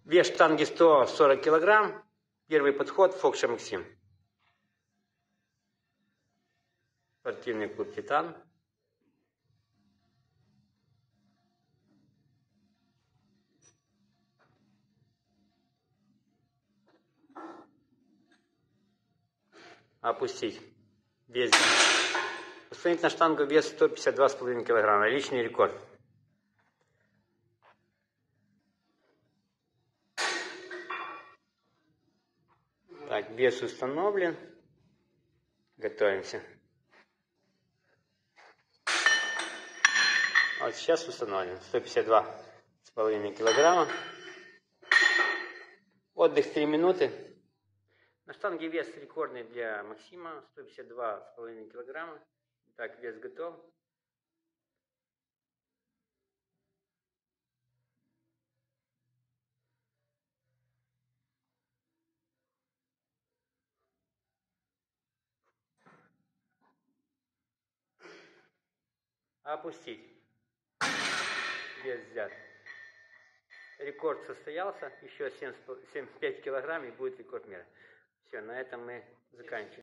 Вес штанги 140 килограмм. Первый подход Фокша Максим. Спортивный клуб Титан. Опустить. Вес. Установить на штангу вес 152,5 килограмма. Личный рекорд. Так, вес установлен. Готовимся. Вот сейчас установлен. 152,5 килограмма. Отдых 3 минуты. На штанге вес рекордный для Максима. 152,5 килограмма. Так, вес готов. Опустить. Вес взят. Рекорд состоялся. Еще 75 килограмм и будет рекорд мира. Все, на этом мы заканчиваем.